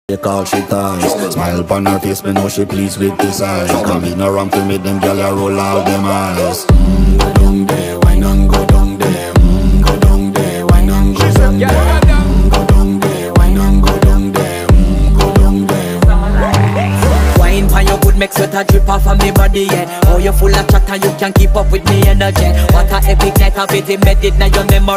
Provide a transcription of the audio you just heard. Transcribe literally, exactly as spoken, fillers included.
Take all she ties. Smile upon her face, me know she pleased with this eyes. Come in around to make them gyal a roll out them eyes. Mm, go down there, wine and go down there. Mm, go down there, wine and go down there. Mm, go down there, wine and go down there. Mm, go down there. Wine pan your good make sweat a drip off of me body, yeah. Oh, you full of chatter, you can keep up with me energy. What a epic night of it, embedded now your memory.